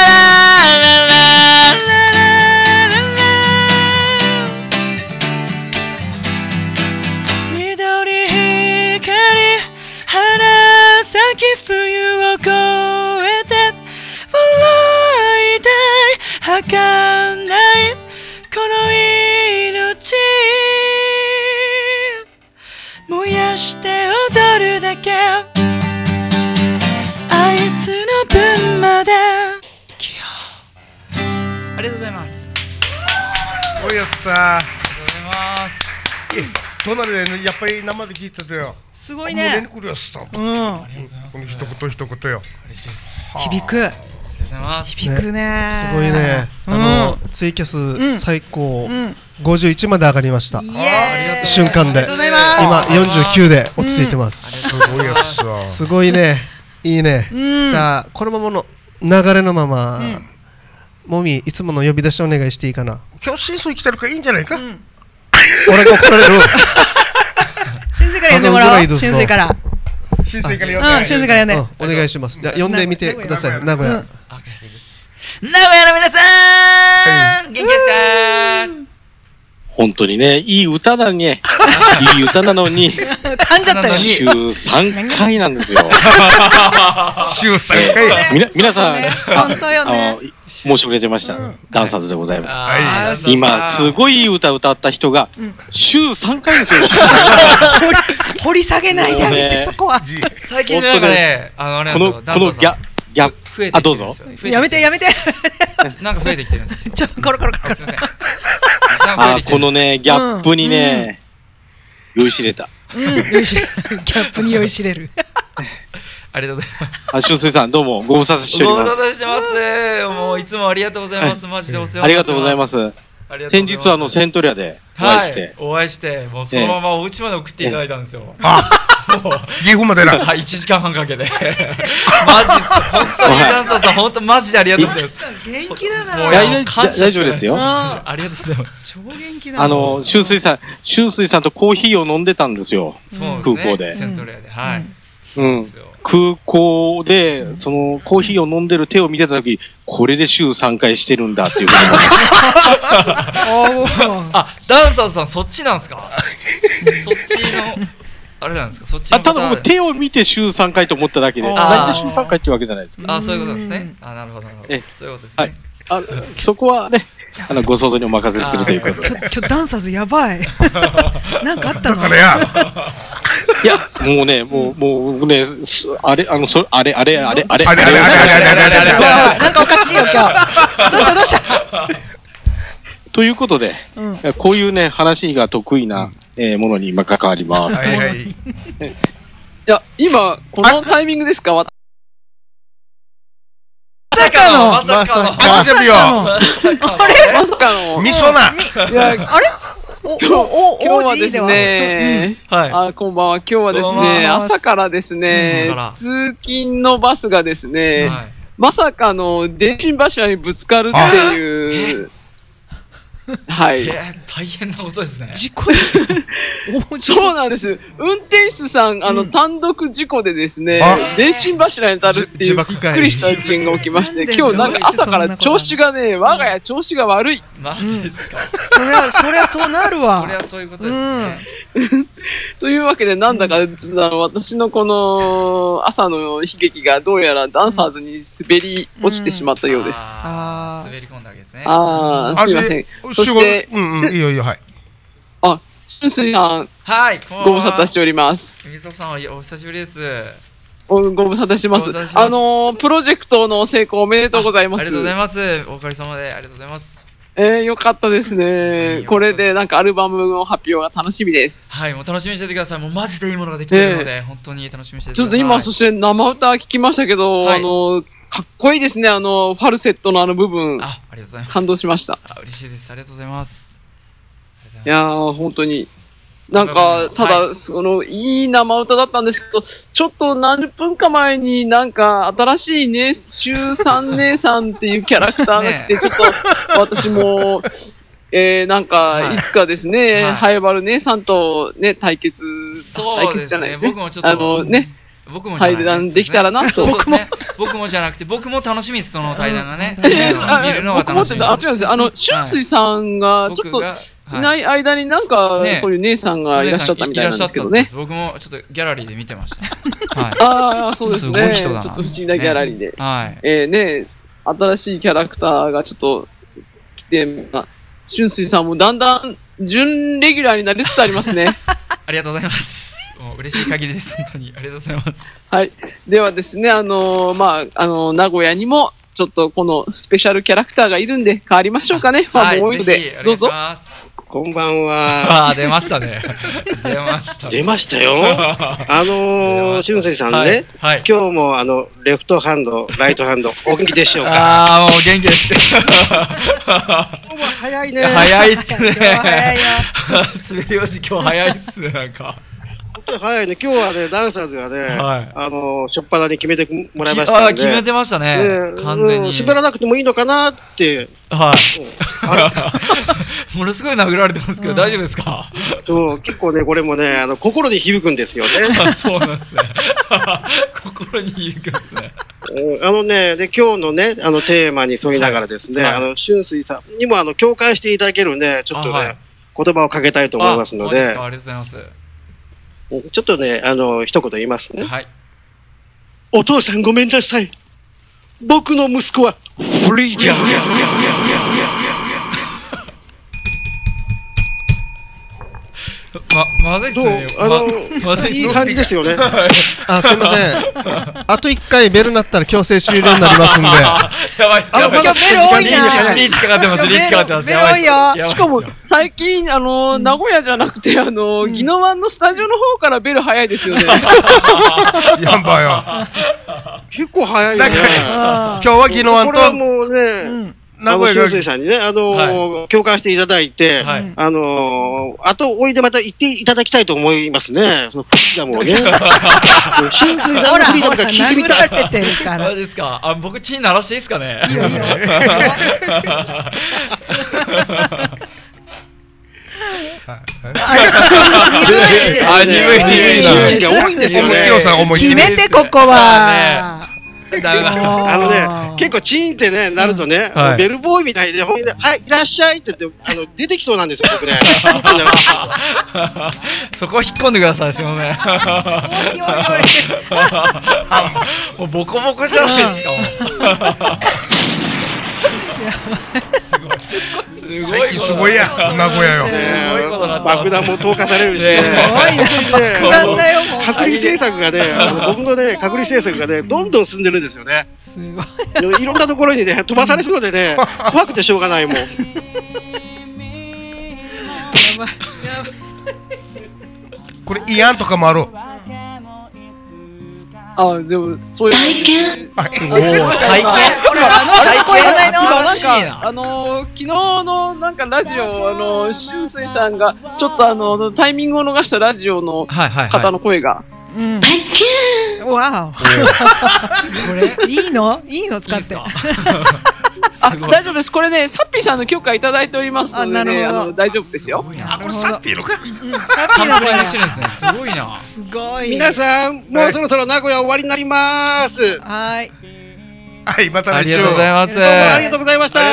緑光花咲き冬を越えて笑いたい儚いこの命燃やして踊るだけあいつの分まで生きようありがとうございますおやっさありがとうございますえ隣でねやっぱり生で聞いてたよすごいね胸にくるやつさこうんの一言一言よ嬉しいです響く響くねすごいねあのツイキャス最高ごじゅういちまで上がりました瞬間で今よんじゅうきゅうで落ち着いてますすごいやつさすごいねいいねじゃあこのままの流れのままもみいつもの呼び出しお願いしていいかな今日シーソー来てるからいいんじゃないか俺が怒られる新水から呼んでもらおう新水から新水から呼んで新水から呼んでお願いしますじゃあ呼んでみてください名古屋名古屋の皆さん元気ですか本当にね、いい歌だね。いい歌なのに、 噛んじゃったよ。 週さんかいなんですよ。 週さんかい。 えー、みな皆さん、 本当よね。 申し遅れてました。ダンサーズでございます。 はい、 今、すごいいい歌歌った人が、週さんかいですよ。 掘り下げないであげて、そこは。 最近なんかね、あの、あれなんですよ。 このギャ、ギャ、あ、どうぞ。 やめて、やめて。 なんか増えてきてるんですよ。 ちょ、コロコロコロ。 すみません。 あ、このね、ギャップにね、酔いしれた。 うん、酔いしれる。ギャップに酔いしれる。 ありがとうございます。 あ、しゅんすいさん、どうもご無沙汰しております。 ご無沙汰してます。もういつもありがとうございます。マジでお世話ありがとうございます。先日はあのセントリアでお会いして、 お会いして、もうそのままお家まで送っていただいたんですよ。 岐阜までな。 はい、いちじかんはんかけて。マジっす。本当にダンサーさん、本当マジでありがとうございます。 元気だな。 いや、大丈夫ですよ。 ありがとうございます。 超元気だ。 あの、周水さん、周水さんとコーヒーを飲んでたんですよ。空港で。 セントレアで。はい。 うん。空港で、その、コーヒーを飲んでる手を見てたとき、これで週さんかいしてるんだっていう。 あ、ダンサーさん、そっちなんすか？そっちの、あれなんですか？そっちの。 あ、ただ僕、手を見て週さんかいと思っただけで、何で週さんかいっていうわけじゃないですか。 あ、そういうことですね。あ、なるほど、なるほど。そういうことですね。 はい。あ、そこはね、あの、ご想像にお任せするということで。 ちょ、ダンサーズやばい。なんかあったの？ だからや。 いや、もうね、もう、もうね、あれ、あの、それ、あれ、あれ、あれ、あれ、 あれ、あれ、あれ、あれ、あれ、あれ、 なんかおかしいよ、今日。どうした、どうした。 ということで、こういうね、話が得意なものに今関わります。 はいはい。 いや、今、このタイミングですか？ まさかのまさかのまさかのまさかのみそな。 いや、 あれ？お、 今日お、 今日はですね、あ、こんばんは。今日はですね、朝からですね、通勤のバスがですね、まさかの電信柱にぶつかるっていう、はい。 大変なことですね。 事故でそうなんです。運転手さん、あの、単独事故でですね、電信柱に当たるっていうびっくりした事件が起きまして、今日なんか朝から調子がね、我が家調子が悪い。 マジですか？ そりゃ、そりゃそうなるわ。 そりゃそういうことですね。 というわけで、なんだか、私のこの朝の悲劇がどうやらダンサーズに滑り落ちてしまったようです。 ああ、滑り込んだわけですね。 ああ、すいません。そして、 うんうん、いいよいいよ、はい。 あ、しゅんすいさん、 はい、 ご無沙汰しております。 みそさん、お久しぶりです。 ご無沙汰してます。あの、プロジェクトの成功おめでとうございます。 ありがとうございます。おかげさまでありがとうございます。 えー、よかったですね。これでなんかアルバムの発表が楽しみです。 はい、もう楽しみにしててください。もうマジでいいものができてるので、えー、本当に楽しみにしててください。 ちょっと今、そして生歌聞きましたけど、はい、あの、かっこいいですね。あの、ファルセットのあの部分。 あ、ありがとうございます。 感動しました。 あ、嬉しいです。ありがとうございます。 いやー、本当に。なんか、ただ、はい、その、いい生歌だったんですけど、ちょっと何十分か前になんか、新しいね、週三姉さんっていうキャラクターが来て、ね、ちょっと、私も、えー、なんか、いつかですね、はい、ハイバル姉さんとね、対決、対決じゃないですね。 僕もちょっと、 あのね、 僕も対談できたらなと。 僕も、僕もじゃなくて、僕も楽しみです、その対談がね。見るのが楽しみです。 あ、違うんですよ。あの、しゅんすいさんが、ちょっと、いない間になんか、そういう姉さんがいらっしゃったみたいなんですけどね。 僕もちょっとギャラリーで見てました。はい。 ああ、そうですね。ちょっと不思議なギャラリーで。 はい。 えーね、新しいキャラクターがちょっと来て、しゅんすいさんもだんだん準レギュラーになりつつありますね。 ありがとうございます。もう嬉しい限りです、本当に。ありがとうございます。 はい。ではですね、あのー、まあ、あのー、名古屋にも、ちょっとこのスペシャルキャラクターがいるんで、変わりましょうかね。ファンも多いので、どうぞ。 こんばんは。 あ、出ましたね。出ました。 出ましたよ。あのー、しゅんせいさんね、はいはい、今日もあの、レフトハンド、ライトハンド、お元気でしょうか？ ああ、もう元気です。 早いね。 早いっすね。早いよ。滑り落ち今日早いっすね、なんか。 早いね。今日はね、ダンサーズがね、はい、あのー、しょっぱなに決めてもらいましたんで。 決めてましたね。ね、完全に。 滑らなくてもいいのかなって。 はい。ものすごい殴られてますけど、大丈夫ですか？ そう、結構ね、これもね、あの、心に響くんですよね。 そうなんですね。心に響くんですね。 あのね、で、今日のね、あの、テーマに沿いながらですね、はい、あの、しゅんすいさんにも、あの、共感していただけるね、ちょっとね、はい、言葉をかけたいと思いますので。 ありがとうございます。 ちょっとね、あの、一言言いますね。 はい。 お父さんごめんなさい。僕の息子はフリーダー。 ま、まずいっすね。 あの、まずいいい感じですよね。あ、すいません。あと一回ベル鳴ったら強制終了になりますんで。 やばいっす。今日ベル多いな。リーチかかってます。リーチかかってます。 ベル多いよ。 しかも最近あの名古屋じゃなくてあの宜野湾のスタジオの方からベル早いですよね。 やんばよ。 結構早いね。 今日は宜野湾とあの、修正さんにね、あのー、共感していただいて、あのー、あと、おいでまた行っていただきたいと思いますね。そのフリーダムをね。修正さんのフリーダムが聞いてみたい。 マジですか。あ、僕血鳴らしていいですかね。いいよいいよ。 あ、鈍い鈍いが多いんですよね。 決めてここは。 あのね、結構チーンってね、なるとね、ベルボーイみたいで、ほんで、はい、いらっしゃいって言って、あの、出てきそうなんですよ、僕ね。 そこを引っ込んでください、すみません。もうボコボコじゃないですか。 最近すごいや、名古屋よ。 爆弾も投下されるしね。 爆弾だよ、もう。 隔離政策がね、僕のね、隔離政策がね、どんどん進んでるんですよね。 すごい。いろんなところにね、飛ばされそうでね、怖くてしょうがないもん。 これ、イアンとかもある。 あ、でも、そういう。体験体験これ、あの、体験じゃないのなんか、あの、昨日の、なんか、ラジオ、あの、俊水さんが、ちょっとあの、タイミングを逃したラジオの方の声が。 体験わお。これ、いいのいいの使って。 あ、大丈夫です。これね、サッピーさんの許可いただいておりますのでね、あの、大丈夫ですよ。 あ、これサッピーのか。 サッピーの声してるんですね。すごいな。 すごい。 皆さん、もうそろそろ名古屋終わりになります。 はい。 はい、またありがとうございます。 どうもありがとうございました。 あり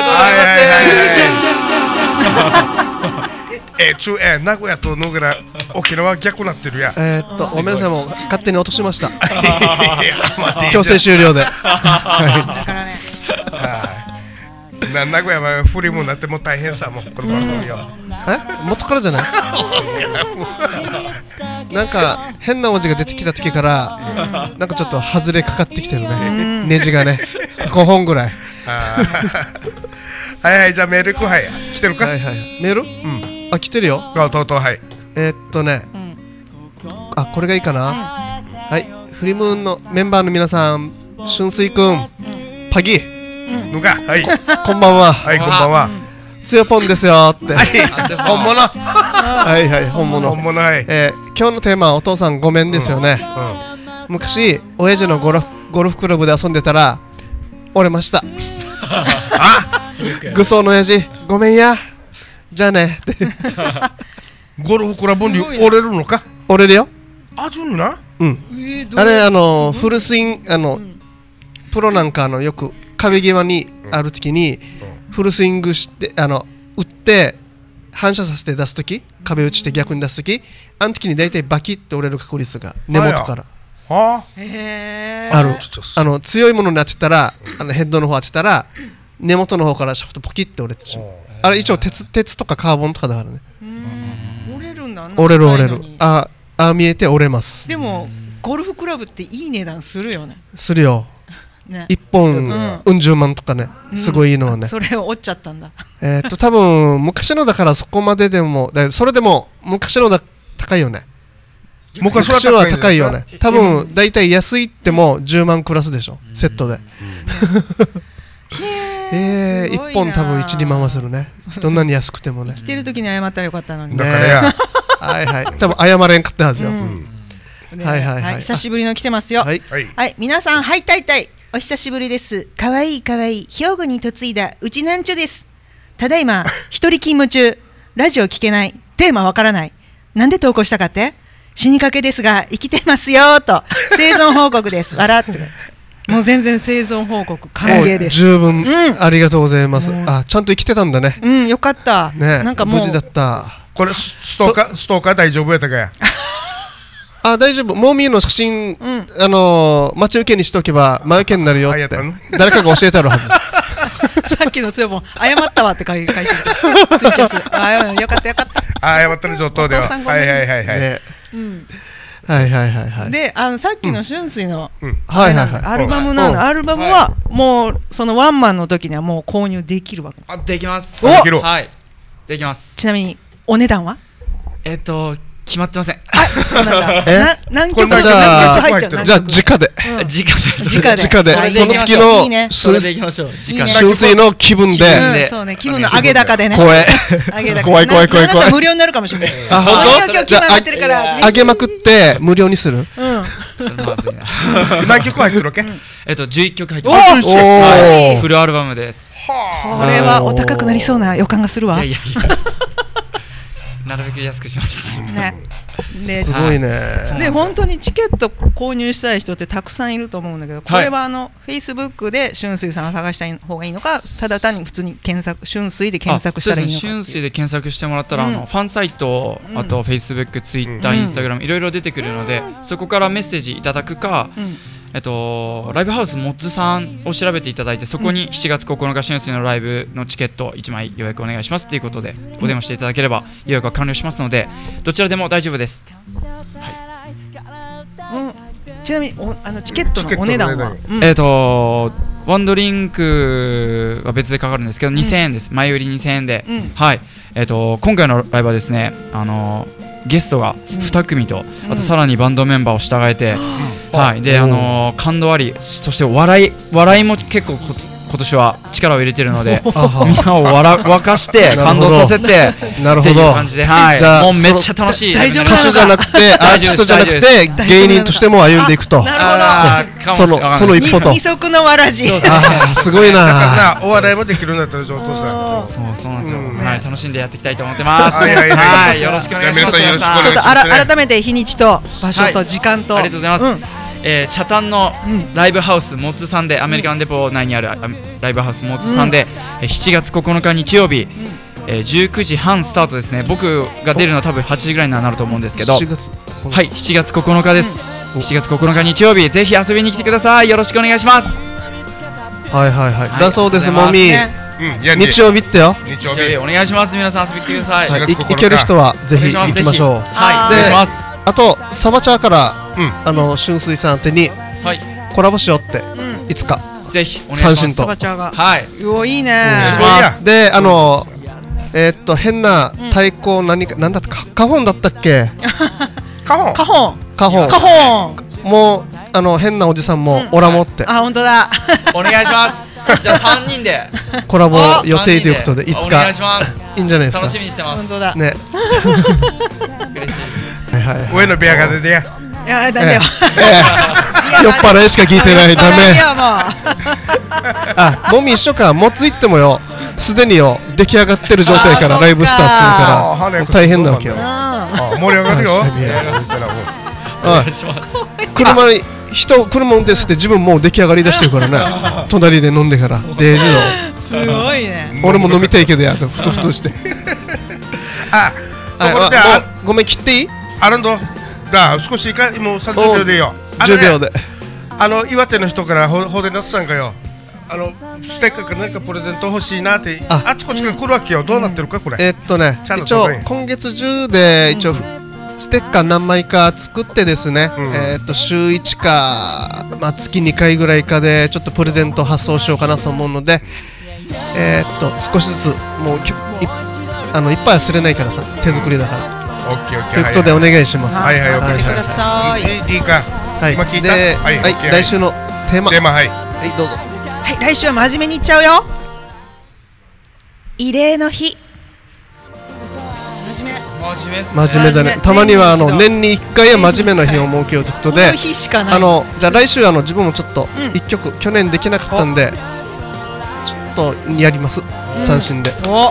がとうございます。え、ちゅ、え、名古屋と野倉、沖縄逆なってるや。 えっと、ごめんなさい、もう勝手に落としました。強制終了で。だからね。 な名古屋はフリーもなっても大変さもこの番組よ。 え元からじゃないなんか変な文字が出てきた時からなんかちょっと外れかかってきてるねネジがねごほんぐらいはいはい、じゃあメール来はい来てるか。 はいはい、メール、うん、あ来てるよ。 あとうとうはい。 えー、っとね、うん、あこれがいいかな、うん、はいフリムーンのメンバーの皆さん、春水くん、うん、パギのが、はい、 こんばんは。 はい、こんばんは。 つよぽんですよって。 本物。 はいはい、本物。 本物、はい。 えー、今日のテーマはお父さんごめんですよね。うん、昔、親父のゴルフ、ゴルフクラブで遊んでたら、折れました。あ愚装の親父、ごめんや。じゃあね。 ゴルフクラブに折れるのか。 折れるよ。 あ、そうな。 うん。あれ、あの、フルスイング、あの、プロなんかのよく壁際にある時にフルスイングしてあの打って反射させて出す時、壁打ちして逆に出す時、あの時に大体バキッと折れる確率が根元からある。あの強いものに当てたら、あのヘッドの方当てたら根元の方からシャフトポキッと折れてしまう。あれ一応鉄鉄とかカーボンとかだからね。 折れるんだ。 折れる折れる。ああ見えて折れます。 でもゴルフクラブっていい値段するよね。 するよ。いっぽんうん十万とかね、すごいいいのはね。 それを折っちゃったんだ。 えっと多分昔のだからそこまででも、それでも昔のだ高いよね。昔のは高いよね。多分だいたい安いってもじゅうまんクラスでしょ、セットで。ええ、いっぽん多分いち、にまんはするね。どんなに安くてもね。 来てる時に謝ったらよかったのに。 だからや。はいはい。多分謝れんかったはずよ。はいはいはい。 久しぶりの来てますよ。はい。皆さん、はい、たいたい。お久しぶりです。かわいいかわいい兵庫に嫁いだうちなんちゅです。ただいま一人勤務中、ラジオ聞けない、テーマわからない、なんで投稿したかって、死にかけですが生きてますよと生存報告です。笑って。もう全然生存報告歓迎です。 十分、ありがとうございます。あ、ちゃんと生きてたんだね。 うん、よかった。 ね、 なんかもう無事だった。 これストーカーストーカー大丈夫やったかや。 あ、大丈夫。モーミーの写真、うん、あのー、待ち受けにしとけば前受けになるよって誰かが教えてあるはず。 さっきのつよぽん謝ったわって書いてる。ツイキャス。あ、よかったよかった。 あ、謝ったる上等では。はいはいはいはい。ね、 うん。 はいはいはいはい。 で、あのさっきの春水の、 うん、はいはいはい。 アルバムなの。アルバムはもうそのワンマンの時にはもう購入できるわけ。 あ、できます。 お、 はい。できます。 ちなみにお値段は？ えっと決まってません。 そうなんだ。 えな何曲じゃあ入ってるじゃあ直で直でです。 直でその月のそれでいきましょう。 春水の気分でそうね、気分の上げ高でね。 怖い上げ高怖い怖い怖い怖い。 無料になるかもしれない。 あ、本当？ 今日決まってるから上げまくって無料にする。 うん。 何曲入ってるわけ？ えっとじゅういっきょく入ってます。 おお。 フルアルバムです。 これはお高くなりそうな予感がするわ。 いやいやいや。なるべく安くします。 ね。 すごいね。 で本当にチケット購入したい人ってたくさんいると思うんだけど、これはあのフェイスブックで春水さんを探した方がいいのか、ただ単に普通に検索春水で検索したらいいのか。 春水で検索してもらったらあのファンサイト、あとフェイスブック、ツイッター、インスタグラムいろいろ出てくるので、そこからメッセージいただくか。えっと、ライブハウスモッツさんを調べていただいて、そこにしちがつここのか春水のライブのチケットいちまい予約お願いしますということでお電話していただければ予約は完了しますので、どちらでも大丈夫です。 はい、ちなみにおあのチケットのお値段は、 うん、えっとワンドリンクは別でかかるんですけどにせんえんです、うん、前売りにせんえんで、うん、はい、えっと今回のライブはですね、あのゲストがに組と、うん、あとさらにバンドメンバーを従えて、うん、はい、で、あのー、感動あり、そして笑い笑いも結構こ今年は力を入れてるので、みんなを笑沸かして感動させてなるほどっていう感じで、はい、 じゃあもうめっちゃ楽しい。 歌手じゃなくてアーティストじゃなくて芸人としても歩んでいくと。 なるほど。そのその一歩と。 二足のわらじ。 ああすごいな。 だからお笑いもできるんだったら上等さ。 そうそうなんですよ。はい、楽しんでやっていきたいと思ってます。 はいはいはい、よろしくお願いします。 皆さんよろしくお願いします。 ちょっと改めて日にちと場所と時間と。 ありがとうございます。えー、北谷のライブハウスモッツさんで、アメリカンデポ内にあるライブハウスモッツさんで、うん、しちがつここのか日曜日、うん、えー、じゅうくじはんスタートですね。僕が出るのは多分はちじぐらいになると思うんですけど、 しちがつはい、しちがつここのかです、うん、しちがつここのか日曜日、ぜひ遊びに来てください。よろしくお願いします。 はいはいはい、はい、だそうです。もみ、ね、うん、日曜日ってよ。 日曜日お願いします。皆さん遊びに来てください。 はい、い行ける人はぜひ行きましょう。 はい、お願いします。 あとサバチャーから、うん、あの春水さん宛てにコラボしようって、うん、いつかぜひお願いします。 三振とサバチャーが、 はい、 うおいいね。 で、あのえー、っと変な太鼓、何かなんだったか、カホンだったっけ？ カホンカホンカホンカホンもうあの変なおじさんもオラモって、 あ、本当だ。 お願いします。じゃあさんにんでコラボ予定ということで、いつかお願いします。 いいんじゃないですか。 楽しみにしてます。 本当だね。 嬉しい。 はいはい。 上の部屋が出てや。 いや、だめよ。 酔っ払いしか聞いてない。ダメ。 いや、もう。 あ、もみ一緒か。もついってもよ、すでによ出来上がってる状態からライブスターするから大変なわけよ。 盛り上がるよ。 お願いします。 車に人車運転して自分もう出来上がりだしてるからね。隣で飲んでからデージの。 すごいね。 俺も飲みたいけどやとふとふとして。 あ、ところでごめん切っていい？ あるんど。だ、少しいいか、もうさんじゅうびょうでいいよ。 じゅうびょうで。 あの岩手の人からほほでなすさんがよ、あのステッカーか何かプレゼント欲しいなって、あちこちから来るわけよ。どうなってるかこれ。 えっとね、一応今月中で一応ステッカー何枚か作ってですね、えっと週いちかまあ月にかいぐらいかでちょっとプレゼント発送しようかなと思うので、えっと少しずつもうあのいっぱい忘れないからさ、手作りだから。ということでお願いします。 はいはい、お願いします。 いいか。 はい。で、はい、来週のテーマ。 テーマ、はい。 はい、どうぞ。 はい、来週は真面目にいっちゃうよ。慰霊の日。真面目。 真面目ですね。真面目だね。たまにはあの年にいっかいは真面目な日を設けようということで。 日しかない。 あのじゃあ来週あの自分もちょっと一曲去年できなかったんで、ちょっとやります。三振で。 お。 はい、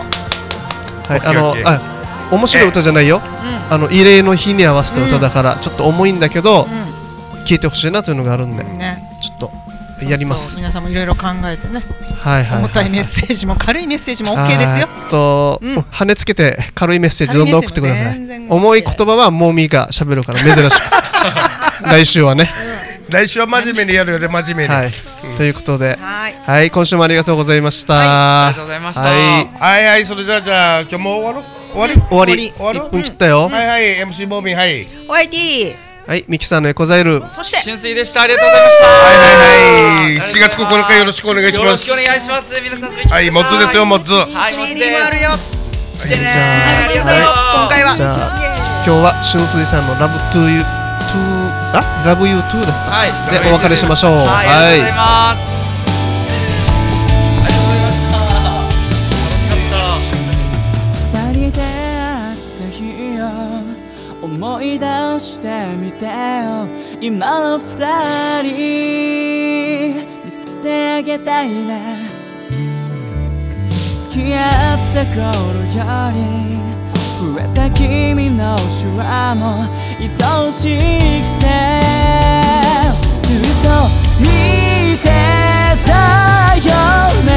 あのあ面白い歌じゃないよ。あの慰霊の日に合わせた歌だからちょっと重いんだけど聴いてほしいなというのがあるんで、ちょっとやります。 皆さんもいろいろ考えてね。 はいはい。 重たいメッセージも軽いメッセージも オーケー ですよ。 と跳ねつけて軽いメッセージどんどん送ってください。重い言葉はもみが喋るから珍しく。来週はね。 来週は真面目にやるより真面目に。 はい。ということで、はい、今週もありがとうございました。 ありがとうございました。 はいはい、それじゃあじゃあ今日も終わろう。終わり終わり終わりいっぷん切ったよ。 はいはい、 エムシー ボーミー、はい、 お相手、 はい、ミキさんのエコザイル、 そして春水でした。ありがとうございました。 はいはいはい、しちがつここのかよろしくお願いします。 よろしくお願いします。皆さん遊びに来てください。 はい、モッツですよ、モッツ。 はい、モッツです。 シーディーもあるよ。 来てね。 ありがとう。今回はじゃあ今日は春水さんの Love to you to あ Love you too だった、はい、でお別れしましょう。 はい、ありがとうございます。ありがとうございました。楽しかった。二人で会った日を思い出してみてよ。今の二人見せてあげたいね。付き合った頃より増えた君の手話も愛しくてずっと見てたよね。